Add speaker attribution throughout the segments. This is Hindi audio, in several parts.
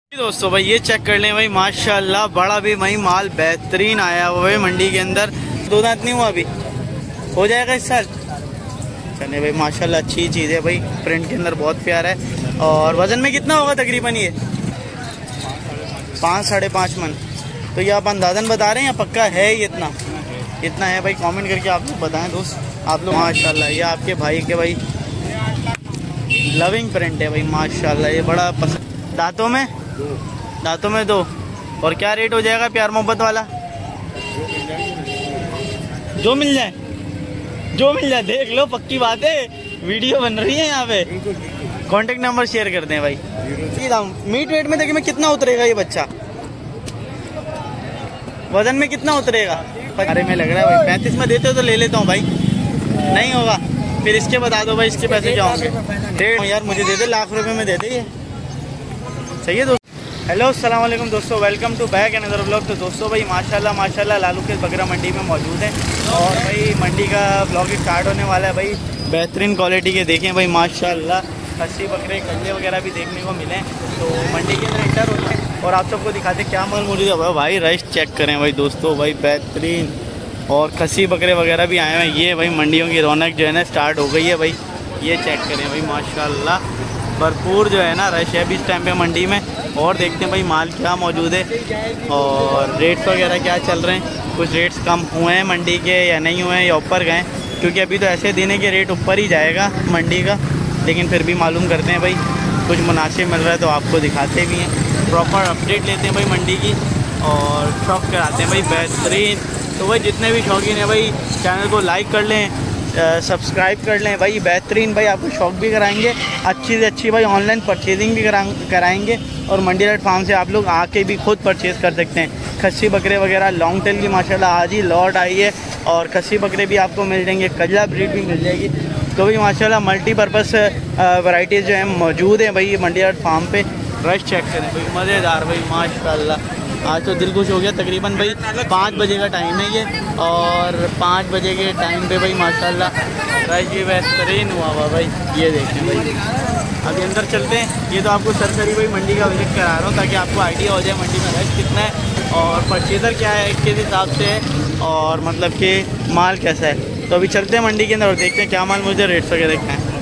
Speaker 1: दोस्तों भाई ये चेक कर लें भाई, माशाल्लाह बड़ा भी भाई माल बेहतरीन आया हुआ है मंडी के अंदर। दो दांत नहीं हुआ अभी, हो जाएगा इस साल। चलिए भाई माशाल्लाह अच्छी चीज़ है भाई, प्रिंट के अंदर बहुत प्यारा है। और वजन में कितना होगा तकरीबन ये? 5 साढ़े 5 मन। तो ये आप अंदाजन बता रहे हैं या पक्का है ये इतना है भाई? कमेंट करके आप लोग बताएं दोस्त आप लोग। माशाल्लाह ये आपके भाई के भाई लविंग प्रिंट है भाई माशाल्लाह, ये बड़ा पसंद। दांतों में 2। और क्या रेट हो जाएगा प्यार मोहब्बत वाला? जो मिल जाए देख लो, पक्की बात है, वीडियो बन रही है यहाँ पे। कांटेक्ट नंबर शेयर कर दें भाई। मीट वेट में देखिए मैं कितना उतरेगा ये बच्चा, वजन में कितना उतरेगा? अरे में लग रहा है भाई 35 में देते हो तो ले लेता हूँ भाई, नहीं होगा फिर इसके बता दो भाई, इसके पैसे क्या होंगे? 1.5 यार मुझे दे दे, लाख रुपए में दे दे ये, सही है दोस्तों। हेलो अस्सलाम वालेकुम दोस्तों, welcome to back another vlog. तो दोस्तों भाई माशाल्लाह लालू के बकरा मंडी में मौजूद है और भाई मंडी का व्लॉग स्टार्ट होने वाला है भाई। बेहतरीन क्वालिटी के देखें भाई माशाल्लाह, खस्सी बकरे कल्ले वगैरह भी देखने को मिले। तो मंडी के अंदर एंटर होते हैं और आप सबको दिखाते क्या माल मौजूद है भाई। रश चेक करें भाई दोस्तों, भाई बेहतरीन और खस्सी बकरे वगैरह भी आए हैं। ये भाई मंडियों की रौनक जो है ना स्टार्ट हो गई है भाई, ये चेक करें भाई माशाल्लाह भरपूर जो है ना रश है अभी इस टाइम पे मंडी में। और देखते हैं भाई माल क्या मौजूद है और रेट्स वगैरह क्या चल रहे हैं। कुछ रेट्स कम हुए हैं मंडी के या नहीं हुए हैं या ऊपर गए, क्योंकि अभी तो ऐसे दिन है कि रेट ऊपर ही जाएगा मंडी का, लेकिन फिर भी मालूम करते हैं भाई कुछ मुनासिब मिल रहा है तो आपको दिखाते भी हैं। प्रॉपर अपडेट लेते हैं भाई मंडी की और शौक कराते हैं भाई बेहतरीन। तो भाई जितने भी शौकीन हैं भाई चैनल को लाइक कर लें, सब्सक्राइब कर लें भाई। बेहतरीन भाई आपको शौक भी कराएंगे, अच्छी से अच्छी भाई ऑनलाइन परचेजिंग भी कराएंगे और मंडी रेट फार्म से आप लोग आके भी खुद परचेज़ कर सकते हैं। खस्सी बकरे वगैरह लॉन्ग टेल की माशाल्लाह आज ही लॉट आई है और खस्सी बकरे भी आपको मिल जाएंगे, कजला ब्रीड भी मिल जाएगी। तो भाई माशाल्लाह मल्टीपर्पज़ वैराइटीज़ जो हैं मौजूद हैं भाई मंडी रेट फार्म पे। रश चेक करें भाई, मज़ेदार भाई माशाल्लाह। आज तो दिल खुश हो गया। तकरीबन भाई 5 बजे का टाइम है ये और 5 बजे के टाइम पे भाई माशाल्लाह रश भी बेहतरीन हुआ भाई। ये देखें भाई, अभी अंदर चलते हैं। ये तो आपको सरसरी भाई मंडी का विजिट करा रहा हूँ ताकि आपको आइडिया हो जाए मंडी में रश कितना है और परचेज़र क्या है किस हिसाब से है और मतलब कि माल कैसा है। तो अभी चलते हैं मंडी के अंदर और देखते हैं क्या माल मुझे रेट्स वगैरह क्या है।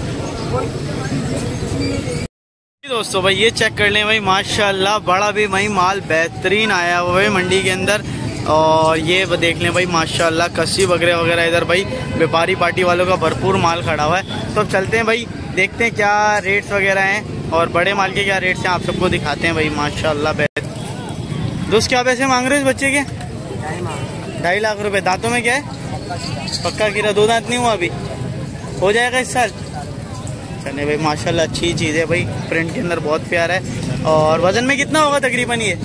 Speaker 1: दोस्तों भाई ये चेक कर लें भाई माशाल्लाह बड़ा भी भाई माल बेहतरीन आया हुआ है मंडी के अंदर। और ये देख लें भाई माशाल्लाह खस्सी बकरे वगैरह इधर भाई व्यापारी पार्टी वालों का भरपूर माल खड़ा हुआ है। तो अब चलते हैं भाई देखते हैं क्या रेट्स वगैरह हैं और बड़े माल के क्या रेट्स हैं आप सबको दिखाते हैं भाई माशाल्लाह। दोस्त क्या पैसे मांग रहे हो इस बच्चे के? 2.5 लाख रुपए। दांतों में क्या है? पक्का गिरा, 2 दांत नहीं हुआ अभी, हो जाएगा इस साल। चलिए भाई माशाल्लाह अच्छी चीज़ है भाई, प्रिंट के अंदर बहुत प्यारा है। और वजन में कितना होगा तकरीबन ये?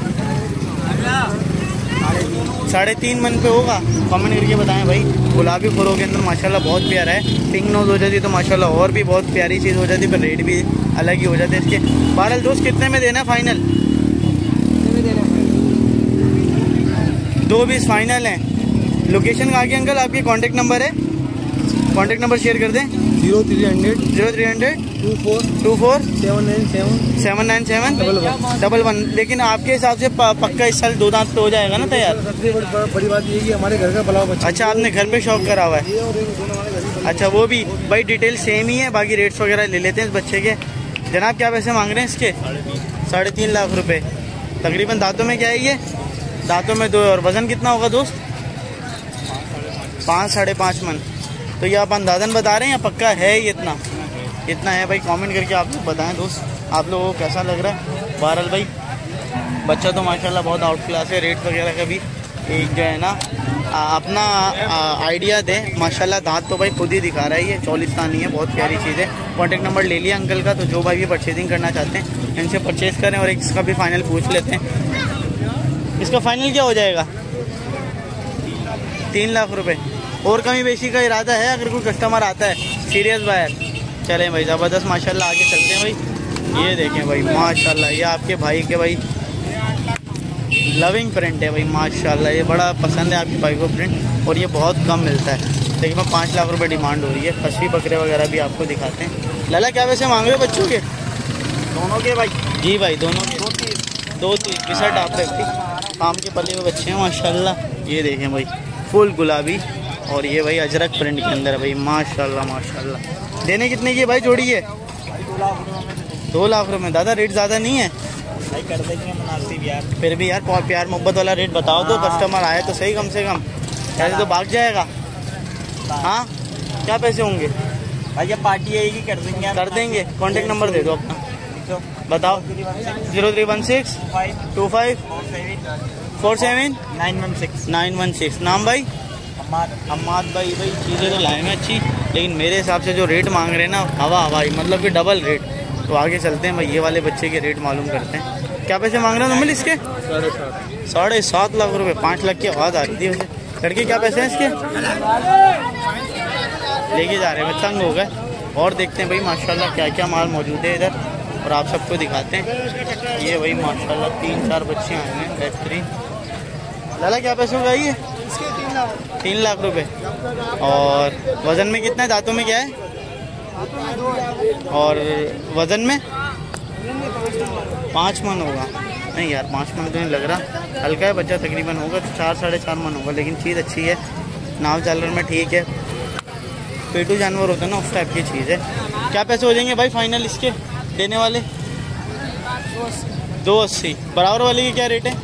Speaker 1: 3.5 मन पे होगा। कमेंट करके बताएं भाई। गुलाबी फुरों के अंदर माशाल्लाह बहुत प्यारा है। पिंक नोज हो जाती तो माशाल्लाह और भी बहुत प्यारी चीज़ हो जाती, पर रेट भी अलग ही हो जाते इसके। बहरहाल दोस्त कितने में देना है फाइनल? 2 20 फाइनल है। लोकेशन कहाँ की अंकल? आपकी कॉन्टेक्ट नंबर है, कॉन्टेक्ट नंबर शेयर कर दें। 0300 24 797 11। लेकिन आपके हिसाब से पक्का इस साल 2 दांत पे हो जाएगा ना तैयार?
Speaker 2: बड़ी बात ये है कि हमारे घर का पलाव बच्चा।
Speaker 1: अच्छा आपने घर पे शौक करा हुआ है? अच्छा वो भी भाई डिटेल सेम ही है, बाकी रेट्स वगैरह ले लेते हैं इस बच्चे के। जनाब क्या पैसे मांग रहे हैं इसके? 3.5 लाख रुपए तकरीबन। दांतों में क्या है ये? दांतों में 2। और वजन कितना होगा दोस्त? 5 साढ़े 5 मन। तो ये आप अंदाजन बता रहे हैं या पक्का है ये इतना है भाई? कमेंट करके आप लोग बताएं दोस्त आप लोगों को कैसा लग रहा है। बहरहाल भाई बच्चा तो माशाल्लाह बहुत आउट क्लास है। रेट वगैरह का भी एक जो है ना अपना आइडिया दें। माशाल्लाह दांत तो भाई खुद ही दिखा रहा है, ये चौलिस्तानी है, बहुत प्यारी चीज़ है। कॉन्टेक्ट नंबर ले लिया अंकल का, तो जो भाई भी परचेजिंग करना चाहते हैं इनसे परचेज़ करें। और इसका भी फाइनल पूछ लेते हैं, इसका फाइनल क्या हो जाएगा? 3 लाख रुपए। और कमी बेशी का इरादा है अगर कोई कस्टमर आता है सीरियस बायर? चलें भाई ज़बरदस्त माशाल्लाह। आगे चलते हैं भाई। ये देखें भाई माशाल्लाह, ये आपके भाई के भाई लविंग प्रिंट है भाई माशाल्लाह। ये बड़ा पसंद है आपके भाई को प्रिंट और ये बहुत कम मिलता है। देखिए मैं 5 लाख रुपए डिमांड हो रही है। खस्सी बकरे वगैरह भी आपको दिखाते हैं। लाला क्या वैसे मांग रहे हो बच्चों के? दोनों के भाई? जी भाई दोनों के। 2 3 डाप रखती काम के पले हुए बच्चे हैं माशाल्लाह। ये देखें भाई फुल गुलाबी और ये भाई अजरक प्रिंट के अंदर है भाई माशाल्लाह माशाल्लाह। देने कितने की भाई जोड़ी है? 2 लाख रुपए। दादा रेट ज़्यादा नहीं है
Speaker 2: भाई, कर देंगे मुनासिब यार।
Speaker 1: फिर भी यार प्यार मोहब्बत वाला रेट बताओ तो कस्टमर आए तो सही कम से कम, ऐसे तो भाग जाएगा। हाँ क्या पैसे होंगे
Speaker 2: भाई? ये पार्टी आएगी, कर देंगे।
Speaker 1: कर देंगे। कॉन्टेक्ट नंबर दे दो अपना, बताओ। 0316 25 47 916। नाम भाई? अम्माद भाई। भाई चीज़ें तो लाए हैं अच्छी, लेकिन मेरे हिसाब से जो रेट मांग रहे हैं ना हवाई, मतलब कि डबल रेट। तो आगे चलते हैं भाई, ये वाले बच्चे के रेट मालूम करते हैं। क्या पैसे मांग रहे हैं तुम इसके? 7.5 लाख रुपए। 5 लाख की आवाज़ आ रही थी वैसे। लड़के क्या पैसे हैं इसके? लेके जा रहे हैं, तंग हो गए। और देखते हैं भाई माशाल्लाह क्या क्या माल मौजूद है इधर, और आप सबको दिखाते हैं। ये भाई माशाल्लाह 3-4 बच्चे आए हैं बेहतरीन। लाला क्या पैसे होगा ये? 3 लाख रुपए। और वज़न में कितना है? दांतों में क्या है? और वज़न में 5 मन होगा? नहीं यार 5 मन तो नहीं लग रहा, हल्का है बच्चा, तकरीबन होगा 4-4.5 मन होगा। लेकिन चीज़ अच्छी है, नाव जालर में ठीक है। पेटू जानवर होता है ना, उस टाइप की चीज़ है। क्या पैसे हो जाएंगे भाई फाइनल इसके देने वाले? 280। बराबर वाले की क्या रेट है?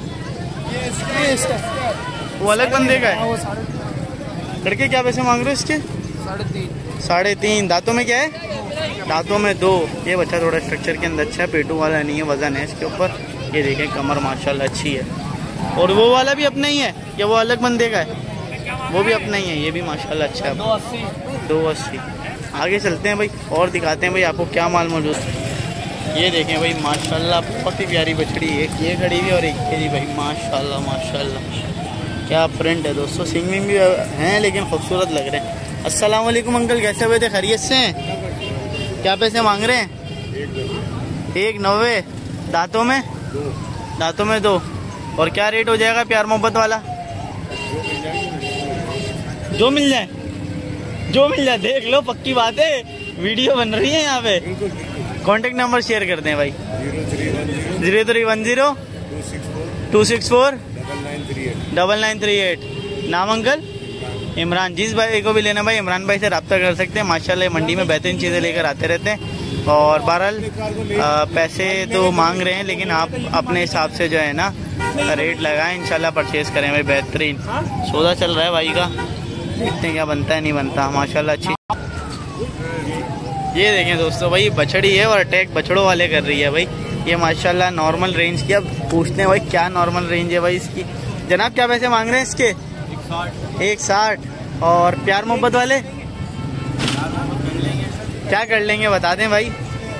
Speaker 1: वो अलग बंदे का है। लड़के क्या पैसे मांग रहे हो इसके? 3.5। दांतों में क्या है? दांतों में 2। ये बच्चा थोड़ा स्ट्रक्चर के अंदर अच्छा है, पेटू वाला नहीं है, वजन है इसके ऊपर। ये देखें कमर माशाल्लाह अच्छी है। और वो वाला भी अपना ही है या वो अलग बंदे का है? वो भी अपना ही है, ये भी माशाल्लाह अच्छा है। 280। आगे चलते हैं भाई और दिखाते हैं भाई आपको क्या माल मौजूद है। ये देखें भाई माशाल्लाह बहुत ही प्यारी बछड़ी, एक ये खड़ी हुई और एक ये भाई माशाल्लाह माशाल्लाह क्या प्रिंट है दोस्तों। सिंग विंग भी हैं लेकिन खूबसूरत लग रहे हैं। अस्सलाम वालेकुम अंकल, कैसे हुए थे? खैरियत से हैं? क्या पैसे मांग रहे हैं? 1.90। दांतों में? दांतों में 2। और क्या रेट हो जाएगा प्यार मोहब्बत वाला? जो मिल जाए, जो मिल जाए। देख लो पक्की बात है, वीडियो बन रही है यहाँ पे। कॉन्टेक्ट नंबर शेयर कर दें भाई। 0310 264 9938। नाम अंकल? इमरान। जिस भाई को भी लेना भाई इमरान भाई से रब्ता कर सकते हैं। माशाल्लाह मंडी में बेहतरीन चीज़ें लेकर आते रहते हैं। और बहरहाल पैसे तो मांग रहे हैं, लेकिन आप अपने हिसाब से जो है ना रेट लगाएं, इंशाल्लाह परचेज़ करें भाई। बेहतरीन सौदा चल रहा है भाई का, देखते हैं क्या बनता है नहीं बनता। माशाल्लाह अच्छी। ये देखें दोस्तों भाई बछड़ी है और अटैक बछड़ों वाले कर रही है भाई। ये माशाल्लाह नॉर्मल रेंज की। अब पूछते हैं भाई क्या नॉर्मल रेंज है भाई इसकी। जनाब क्या पैसे मांग रहे हैं इसके? 160। और प्यार मोहब्बत वाले क्या कर लेंगे बता दें भाई?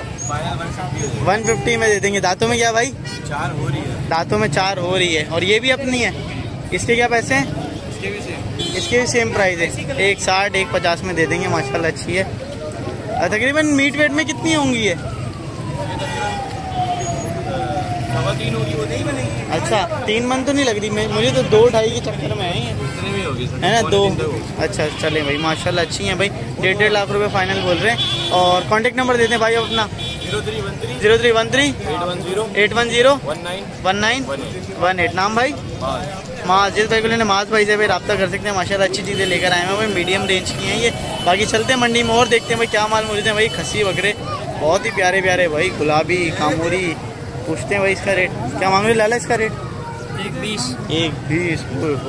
Speaker 1: 150 में दे देंगे। दांतों में क्या भाई?
Speaker 2: 4 हो रही है।
Speaker 1: दांतों में 4 हो रही है। और ये भी अपनी है। इसके क्या पैसे हैं? इसके भी सेम प्राइस है। 160 150 में दे देंगे। माशाल्लाह अच्छी है। तकरीबन मीट वेट में कितनी होंगी ये?
Speaker 2: 3 होगी, वो नहीं बनेगी।
Speaker 1: अच्छा 3 मन तो नहीं लग रही, मुझे तो 2-2.5 के चक्कर में है ना 2। अच्छा चलें भाई माशाल्लाह अच्छी हैं भाई। 1.5 लाख रुपए फाइनल बोल रहे हैं। और कांटेक्ट नंबर देते हैं भाई अपना। 0313 810 1918। नाम भाई? माज। जिस भाई को लेने माज भाई से भाई रब्ता कर सकते हैं। माशाल्लाह अच्छी चीज़ें लेकर आए हैं भाई, मीडियम रेंज की हैं ये। बाकी चलते हैं मंडी में और देखते हैं भाई क्या माल मौजूद है भाई। खस्सी बकरे बहुत ही प्यारे प्यारे भाई, गुलाबी कामूरी। पूछते हैं भाई इसका रेट क्या मांग रहे लाला? इसका रेट 1.20।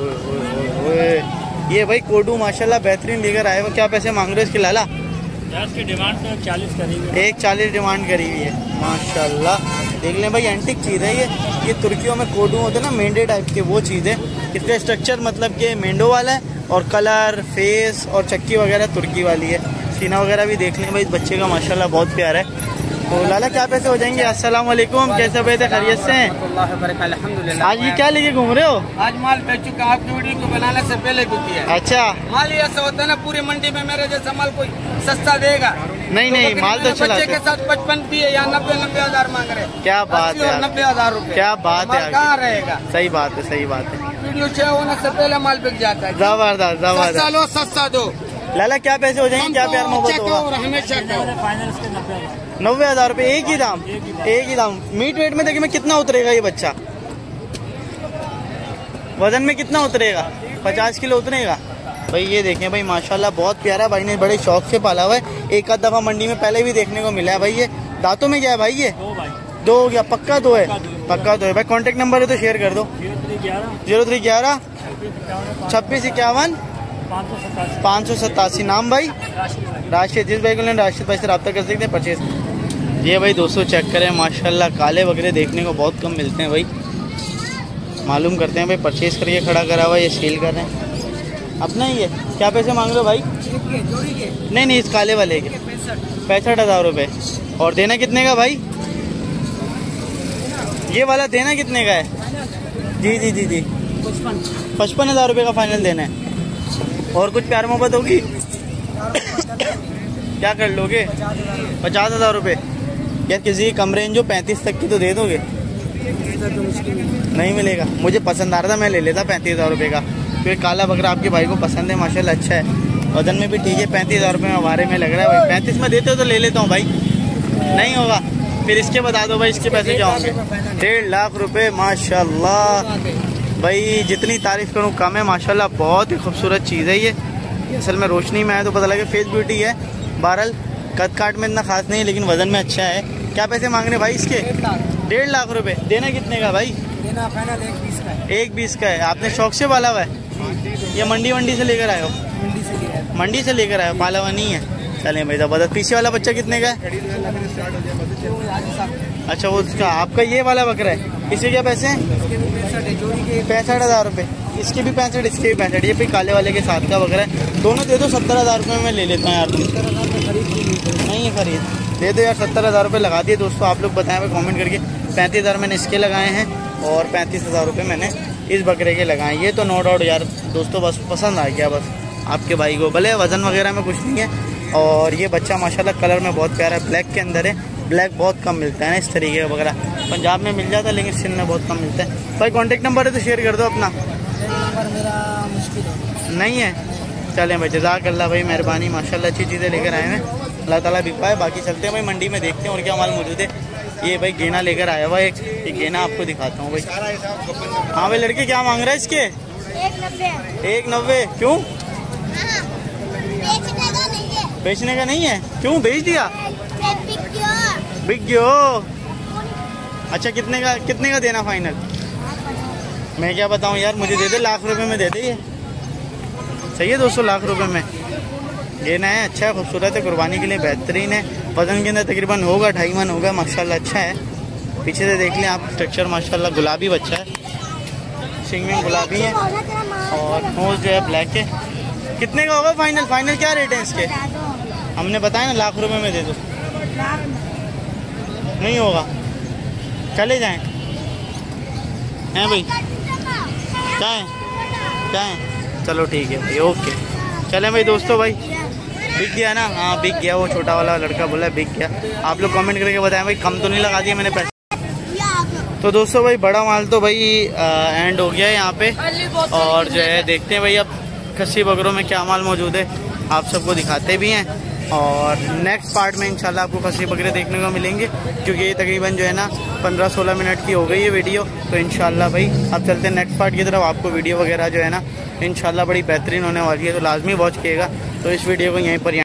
Speaker 1: ये भाई कोडू माशाल्लाह बेहतरीन लेकर आए। वो क्या पैसे मांग रहे हो इसके लाला?
Speaker 2: इसकी डिमांड तो 40 करी हुई है।
Speaker 1: 140 डिमांड करी हुई है माशाल्लाह। देख लें भाई एंटिक चीज़ है ये तुर्कियों में कोडू होते हैं ना मेंढे टाइप के, वो चीज़ है। इसका स्ट्रक्चर मतलब कि मेंढो वाला है और कलर फेस और चक्की वगैरह तुर्की वाली है। सीना वगैरह भी देख लें भाई, बच्चे का माशाल्लाह बहुत प्यारा है। तो लाला क्या पैसे हो जाएंगे? अस्सलाम वालेकुम, कैसे बैठे? खैरियत से हैं?
Speaker 2: अल्हम्दुलिल्लाह।
Speaker 1: आज ये क्या लेके घूम रहे हो?
Speaker 2: आज माल बेच चुका, आपकी वीडियो को बनाने से पहले भी किया।
Speaker 1: अच्छा
Speaker 2: माल ये ऐसा होता है ना, पूरी मंडी में मेरे जैसा माल कोई सस्ता देगा
Speaker 1: नहीं नहीं, माल तो चला
Speaker 2: बच्चे के साथ 55 भी है या 90 हज़ार मांग रहे।
Speaker 1: क्या बात है,
Speaker 2: 90 हज़ार रुपए।
Speaker 1: क्या बात है,
Speaker 2: कहाँ रहेगा?
Speaker 1: सही बात है, सही बात है।
Speaker 2: वीडियो शेयर होने से पहले माल बिक जाता है।
Speaker 1: जबरदस्त जबरदस्त।
Speaker 2: सस्ता लो, सस्ता दो।
Speaker 1: लाला क्या पैसे हो जाएंगे? क्या प्यार मोहब्बत होगा?
Speaker 2: हमेशा फाइनल
Speaker 1: 90,000 रुपये, एक ही दाम, एक ही दाम। मीट वेट में देखिए मैं कितना उतरेगा ये बच्चा, वजन में कितना उतरेगा, 50 किलो उतरेगा भाई। ये देखें भाई माशाल्लाह बहुत प्यारा, भाई ने बड़े शौक से पाला हुआ है। एक आध दफ़ा मंडी में पहले भी देखने को मिला है भाई। ये दांतों में क्या है भाई, ये दो हो गया, पक्का दो है, पक्का दो है भाई। कॉन्टेक्ट नंबर है तो शेयर कर दो, 0311 26 51 587। नाम भाई राशिद, जिस भाई को लेना राशिद भाई से रब्ता कर सकते हैं परचेज। ये भाई दोस्तों चेक करें माशाल्लाह, काले बकरे देखने को बहुत कम मिलते हैं भाई। मालूम करते हैं भाई, परचेज करके खड़ा करा हुआ, ये सेल कर रहे हैं अपना ही है। क्या पैसे मांग रहे हो भाई? नहीं, इस काले वाले के 65,000 रुपये। और देना कितने का भाई? ये वाला देना कितने का है? जी 55,000 रुपये का फाइनल देना है। और कुछ प्यार मोहब्बत होगी क्या कर लोगे? 50,000 रुपये। यार किसी कम रेंज जो 35 तक की तो दे दोगे? नहीं मिलेगा। मुझे पसंद आ रहा था, मैं ले लेता 35,000 रुपये का, क्योंकि काला बकरा आपके भाई को पसंद है माशाल्लाह, अच्छा है, वजन में भी ठीक है। 35,000 रुपये में हमारे में लग रहा है भाई। 35 में देते हो तो ले लेता हूँ भाई, नहीं होगा फिर इसके बता दो भाई, इसके पैसे क्या होंगे? 1.5 लाख रुपए माशाल्लाह भाई। जितनी तारीफ करूँ कम है माशाल्लाह, बहुत ही खूबसूरत चीज़ है ये। असल में रोशनी में आया तो पता लगे फेस ब्यूटी है। बहरहाल कद काट में इतना खास नहीं है, लेकिन वजन में अच्छा है। क्या पैसे मांग रहे भाई इसके? 1.5 लाख रुपए। देना कितने का भाई?
Speaker 2: देना फाइनल 1.20 का है।
Speaker 1: 1.20 का है। आपने शौक से पाला हुआ है? ये मंडी से लेकर आए हो? मंडी से लेकर आए हो, पाला हुआ नहीं है। चलें भाई जबरदस्त। पीछे वाला बच्चा कितने का है? अच्छा वो उसका, आपका ये वाला बकरा है, इसके क्या पैसे हैं? 65,000 रुपये। इसके भी 65, इसके भी 65। ये भी काले वाले के साथ का बकरा है। दोनों दे दो 70,000 रुपये में ले लेता हूँ यार। नहीं है खरीद, दे दो यार। 70,000 रुपये लगा दिए दोस्तों। आप लोग बताएं कमेंट करके। 35,000 मैंने इसके लगाए हैं और 35,000 रुपये मैंने इस बकरे के लगाए। ये तो नो डाउट यार दोस्तों बस पसंद आ गया बस आपके भाई को। भले वजन वगैरह में कुछ नहीं है। और ये बच्चा माशाल्लाह कलर में बहुत प्यारा है, ब्लैक के अंदर है। ब्लैक बहुत कम मिलता है ना इस तरीके का बकरा, पंजाब में मिल जाता है लेकिन सिंध में बहुत कम मिलता है। भाई कॉन्टेक्ट नंबर है तो शेयर कर दो अपना।
Speaker 2: नंबर मेरा मुश्किल है,
Speaker 1: नहीं है? चलें भाई जज़ाकल्लाह भाई, मेहरबानी माशाल्लाह, अच्छी चीज़ें लेकर आए हैं, अल्लाह ताला भी पाए। बाकी चलते हैं भाई मंडी में, देखते हैं और क्या माल मौजूद है। ये भाई गेना लेकर आया हुआ एक, ये गेना आपको दिखाता हूँ भाई। हाँ भाई लड़के क्या मांग रहा है इसके? 1.90। क्यों? बेचने का नहीं है? क्यों बेच दिया? बिक गयो। अच्छा कितने का देना फाइनल? मैं क्या बताऊं यार, मुझे दे दे, लाख रुपए में दे दे। ये सही है दोस्तों, लाख रुपए में गेना है। अच्छा है, खूबसूरत है, कुर्बानी के लिए बेहतरीन है। वजन के अंदर तकरीबन होगा 2.5 मन होगा माशाल्लाह, अच्छा है। पीछे से देख लें आप, स्ट्रक्चर माशाल्लाह गुलाबी बच्चा है, सिंग में गुलाबी है और नोज जो है ब्लैक है। कितने का होगा फाइनल? फाइनल क्या रेट है इसके? हमने बताया ना, लाख रुपए में दे दो। नहीं होगा, चले जाएं हैं भाई? क्या है? चलो ठीक है भाई, ओके। चलें भाई दोस्तों, भाई बिक गया ना? हाँ बिक गया, वो छोटा वाला लड़का बोला बिक गया। आप लोग कमेंट करके बताएं भाई, कम तो नहीं लगा दिया मैंने पैसे? तो दोस्तों भाई बड़ा माल तो भाई एंड हो गया है यहाँ पे। और जो है देखते हैं भाई अब खस्सी बकरों में क्या माल मौजूद है, आप सबको दिखाते भी हैं। और नेक्स्ट पार्ट में इंशाल्लाह आपको खस्सी बकरे देखने को मिलेंगे, क्योंकि ये तकरीबन जो है ना 15-16 मिनट की हो गई है वीडियो। तो इंशाल्लाह भाई अब चलते हैं नेक्स्ट पार्ट की तरफ। आपको वीडियो वगैरह जो है ना इंशाल्लाह बड़ी बेहतरीन होने वाली है, तो लाजमी वॉच कीजिएगा। तो इस वीडियो को यहीं पर